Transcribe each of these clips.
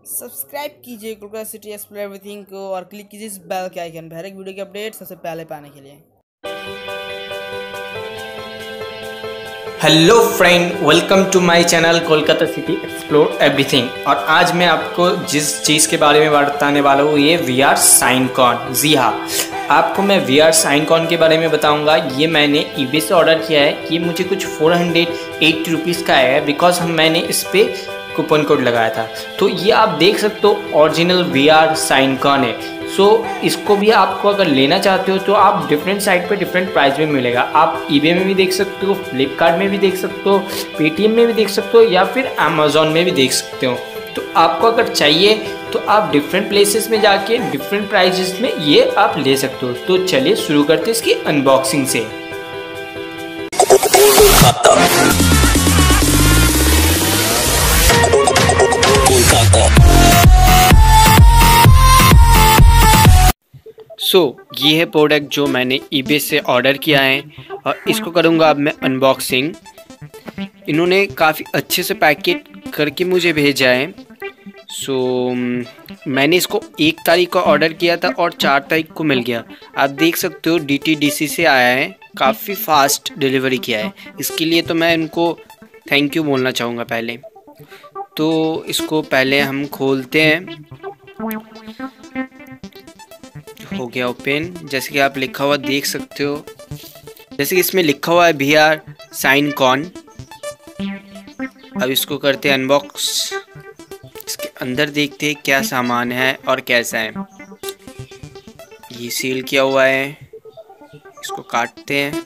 Subscribe कीजिए Kolkata city explore everything को और क्लिक कीजिए इस बेल के आइकन पर हर एक वीडियो की अपडेट सबसे पहले पाने के लिए। Hello friend, welcome to my channel Kolkata city explore everything. और आज मैं आपको जिस चीज़ के बारे में बताने वाला हूँ ये VR साइनकॉन। जी हाँ, आपको मैं VR साइनकॉन के बारे में बताऊंगा। ये मैंने eBay से ऑर्डर किया है। ये मुझे कुछ 480 रुपीज़ का आया है बिकॉज मैंने इस पर कूपन कोड लगाया था। तो ये आप देख सकते हो ओरिजिनल VR साइनकॉन है। सो इसको भी आपको अगर लेना चाहते हो तो आप डिफरेंट साइट पे डिफरेंट प्राइस में मिलेगा। आप eBay में भी देख सकते हो, फ्लिपकार्ट में भी देख सकते हो, पेटीएम में भी देख सकते हो या फिर अमेज़ॉन में भी देख सकते हो। तो आपको अगर चाहिए तो आप डिफरेंट प्लेसेस में जाके डिफरेंट प्राइजेस में ये आप ले सकते हो। तो चलिए शुरू करते हैं इसकी अनबॉक्सिंग से। ये है प्रोडक्ट जो मैंने eBay से ऑर्डर किया है और इसको करूँगा अब मैं अनबॉक्सिंग। इन्होंने काफ़ी अच्छे से पैकेट करके मुझे भेजा है। मैंने इसको 1 तारीख को ऑर्डर किया था और 4 तारीख को मिल गया। आप देख सकते हो DTDC से आया है, काफ़ी फास्ट डिलीवरी किया है। इसके लिए तो मैं इनको थैंक यू बोलना चाहूँगा पहले। तो इसको पहले हम खोलते हैं। हो गया ओपन। जैसे कि आप लिखा हुआ देख सकते हो, जैसे कि इसमें लिखा हुआ है VR साइनकॉन। अब इसको करते हैं अनबॉक्स। इसके अंदर देखते हैं क्या सामान है और कैसा है। ये सील किया हुआ है, इसको काटते हैं।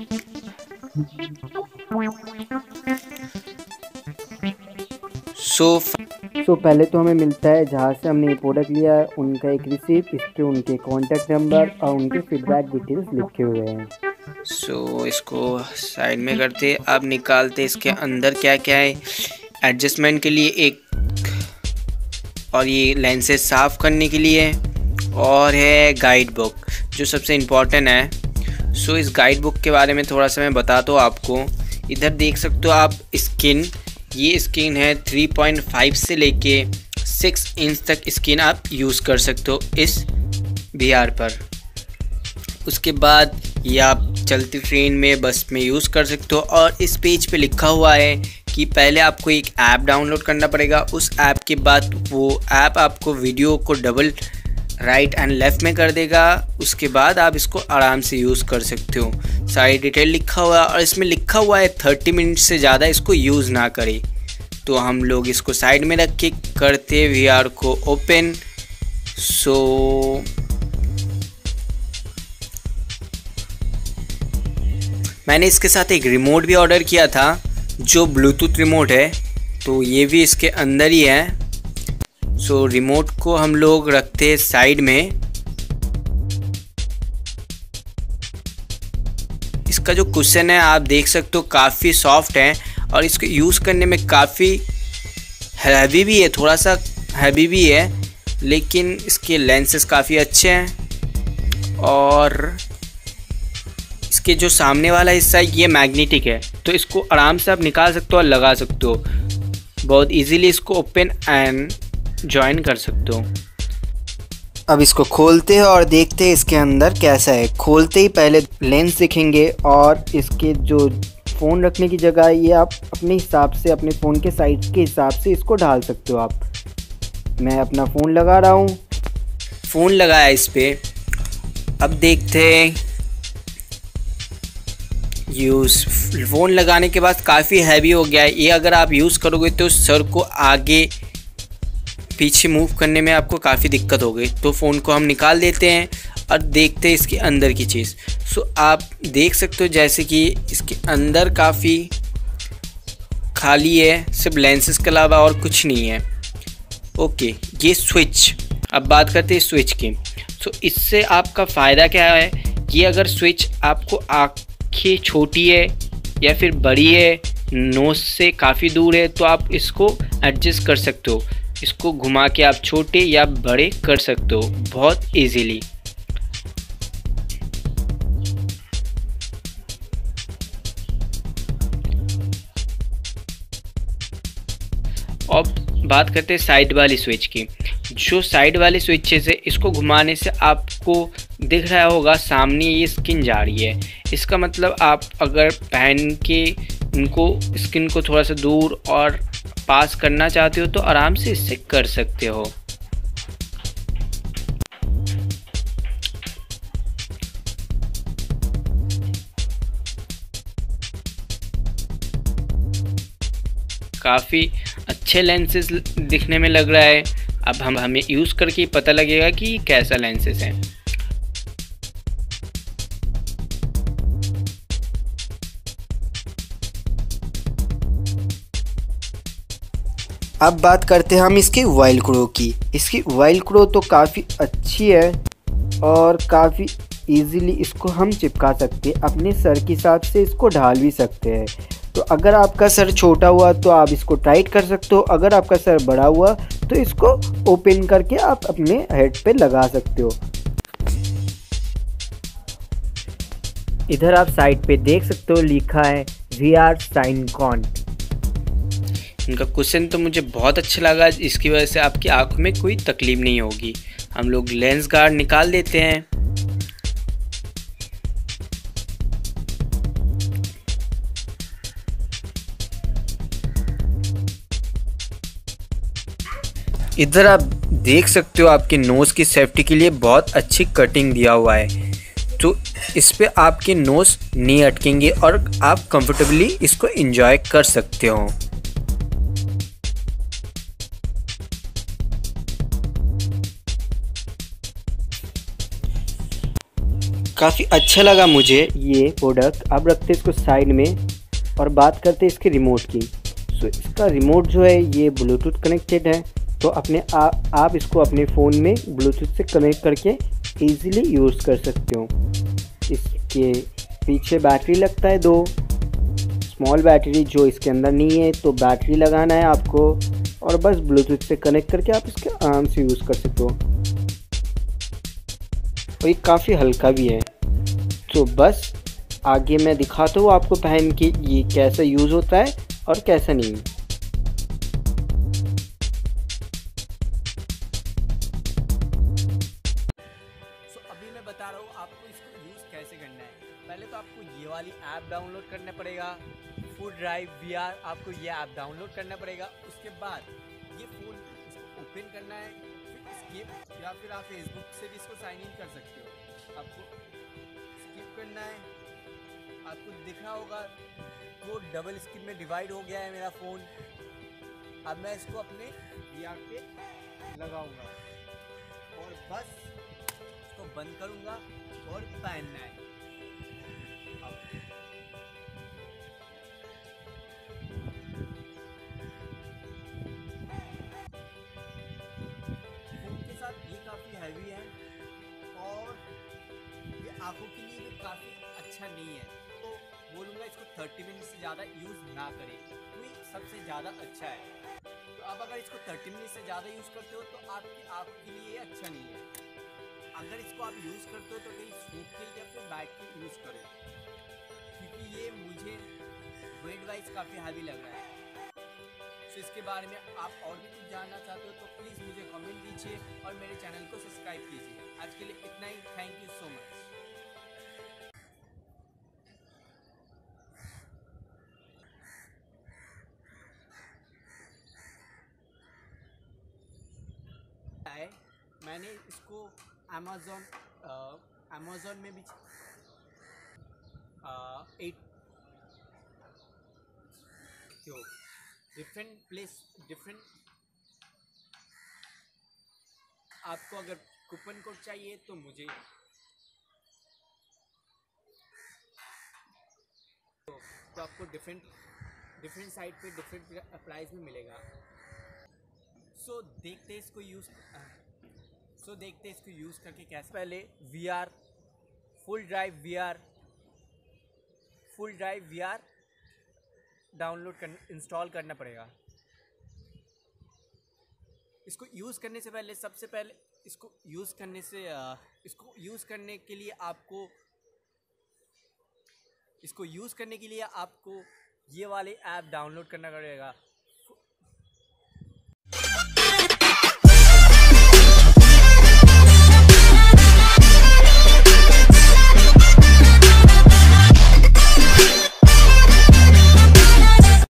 पहले तो हमें मिलता है जहाँ से हमने ये प्रोडक्ट लिया है उनका एक रिसिप्ट, इस पे उनके कॉन्टैक्ट नंबर और उनके फीडबैक डिटेल्स लिखे हुए हैं। इसको साइड में करते। अब निकालते इसके अंदर क्या क्या है। एडजस्टमेंट के लिए एक, और ये लेंसेज साफ़ करने के लिए, और है गाइड बुक जो सबसे इम्पोर्टेंट है। इस गाइड बुक के बारे में थोड़ा सा मैं बताता हूँ आपको। इधर देख सकते हो आप स्किन, ये स्क्रीन है 3.5 से लेके 6 इंच तक स्क्रीन आप यूज़ कर सकते हो इस VR पर। उसके बाद ये आप चलती ट्रेन में, बस में यूज़ कर सकते हो। और इस पेज पे लिखा हुआ है कि पहले आपको एक ऐप डाउनलोड करना पड़ेगा। उस ऐप के बाद वो ऐप आपको वीडियो को डबल राइट एंड लेफ़्ट में कर देगा। उसके बाद आप इसको आराम से यूज़ कर सकते हो। सारी डिटेल लिखा हुआ है और इसमें लिखा हुआ है 30 मिनट से ज़्यादा इसको यूज़ ना करें। तो हम लोग इसको साइड में रख के करते VR को ओपन। मैंने इसके साथ एक रिमोट भी ऑर्डर किया था जो ब्लूटूथ रिमोट है, तो ये भी इसके अंदर ही है। रिमोट को हम लोग रखते हैं साइड में। इसका जो कुशन है आप देख सकते हो काफ़ी सॉफ्ट है और इसको यूज़ करने में काफ़ी हैवी भी है, थोड़ा सा हैवी भी है, लेकिन इसके लेंसेस काफ़ी अच्छे हैं। और इसके जो सामने वाला हिस्सा है ये मैग्नेटिक है, तो इसको आराम से आप निकाल सकते हो और लगा सकते हो। बहुत इजीली इसको ओपन एंड ज्वाइन कर सकते हो। अब इसको खोलते हैं और देखते हैं इसके अंदर कैसा है। खोलते ही पहले लेंस दिखेंगे और इसके जो फ़ोन रखने की जगह है ये आप अपने हिसाब से, अपने फ़ोन के साइज़ के हिसाब से इसको ढाल सकते हो आप। मैं अपना फ़ोन लगा रहा हूँ, फ़ोन लगाया इस पर। अब देखते हैं यूज़। फ़ोन लगाने के बाद काफ़ी हैवी हो गया है ये। अगर आप यूज़ करोगे तो सर को आगे पीछे मूव करने में आपको काफ़ी दिक्कत हो गई। तो फ़ोन को हम निकाल देते हैं और देखते हैं इसके अंदर की चीज़। आप देख सकते हो जैसे कि इसके अंदर काफ़ी खाली है, सिर्फ लेंसेज के अलावा और कुछ नहीं है। ओके, ये स्विच। अब बात करते हैं स्विच की। इससे आपका फ़ायदा क्या है। ये अगर स्विच आपको आँखें छोटी है या फिर बड़ी है, नोज़ से काफ़ी दूर है, तो आप इसको एडजस्ट कर सकते हो। इसको घुमा के आप छोटे या बड़े कर सकते हो बहुत इजीली। अब बात करते हैं साइड वाली स्विच की। जो साइड वाली स्विचेस है, इसको घुमाने से आपको दिख रहा होगा सामने ये स्किन जा रही है। इसका मतलब आप अगर पहन के उनको स्किन को थोड़ा सा दूर और पास करना चाहते हो तो आराम से इससे कर सकते हो। काफ़ी अच्छे लेंसेज दिखने में लग रहा है। अब हमें यूज़ करके पता लगेगा कि कैसा लेंसेज है। अब बात करते हैं हम इसकी वाइल क्रो की। इसकी वाइल क्रो तो काफ़ी अच्छी है और काफ़ी इजीली इसको हम चिपका सकते हैं। अपने सर के हिसाब से इसको ढाल भी सकते हैं। तो अगर आपका सर छोटा हुआ तो आप इसको टाइट कर सकते हो, अगर आपका सर बड़ा हुआ तो इसको ओपन करके आप अपने हेड पे लगा सकते हो। इधर आप साइड पे देख सकते हो लिखा है VR SineCon। इनका क्वेश्चन तो मुझे बहुत अच्छा लगा, इसकी वजह से आपकी आंखों में कोई तकलीफ नहीं होगी। हम लोग लेंस गार्ड निकाल देते हैं। इधर आप देख सकते हो आपके नोज़ की सेफ्टी के लिए बहुत अच्छी कटिंग दिया हुआ है, तो इस पे आपके नोज़ नहीं अटकेंगे और आप कंफर्टेबली इसको एंजॉय कर सकते हो। काफ़ी अच्छा लगा मुझे ये प्रोडक्ट। अब रखते हैं इसको साइड में और बात करते हैं इसके रिमोट की। सो इसका रिमोट जो है ये ब्लूटूथ कनेक्टेड है, तो आप इसको अपने फ़ोन में ब्लूटूथ से कनेक्ट करके इजीली यूज़ कर सकते हो। इसके पीछे बैटरी लगता है 2 स्मॉल बैटरी, जो इसके अंदर नहीं है, तो बैटरी लगाना है आपको और बस ब्लूटूथ से कनेक्ट करके आप इसके आराम से यूज़ कर सकते हो। और ये काफ़ी हल्का भी है। तो बस आगे मैं दिखाता हूँ आपको पहन के ये कैसा यूज़ होता है और कैसा नहीं। अभी मैं बता रहा हूँ आपको इसको यूज़ कैसे करना है। पहले तो आपको ये वाली ऐप डाउनलोड करना पड़ेगा, फुल ड्राइव VR। आपको ये ऐप डाउनलोड करना पड़ेगा। उसके बाद ये फ़ोन इसको ओपन करना है, फिर स्किप, या फिर आप फेसबुक से भी इसको साइन इन कर सकते हो। आपको स्किप करना है। आपको दिख रहा होगा वो डबल स्क्रीन में डिवाइड हो गया है मेरा फ़ोन। अब मैं इसको अपने VR पे लगाऊंगा और बस इसको बंद करूंगा और पहनना है। फ़ोन के साथ ये काफ़ी हैवी है और ये आंखों के लिए भी काफ़ी अच्छा नहीं है, तो बोलूँगा इसको 30 मिनट से ज़्यादा यूज़ ना करें, तो सबसे ज़्यादा अच्छा है। तो अब अगर इसको 30 मिनट से ज़्यादा यूज़ करते हो तो आपकी आंखों के लिए अच्छा नहीं है। अगर इसको आप यूज़ करते हो तो कहीं सूट के या फिर बैग के यूज़ करो, क्योंकि ये मुझे वेट वाइज काफ़ी हैवी लग रहा है। तो इसके बारे में आप और भी कुछ जानना चाहते हो तो प्लीज़ मुझे कमेंट कीजिए और मेरे चैनल को सब्सक्राइब कीजिए। आज के लिए इतना ही। Thank you so much. मैंने इसको अमेज़ॉन में भी 8 जो डिफरेंट आपको अगर कूपन कोड चाहिए तो मुझे तो आपको डिफरेंट साइट पे डिफरेंट प्राइस में मिलेगा। सो देखते इसको यूज़ करके कैसे। पहले VR full drive VR install करना पड़ेगा। इसको यूज़ करने से पहले सबसे पहले इसको यूज़ करने के लिए आपको ये वाले ऐप डाउनलोड करना पड़ेगा,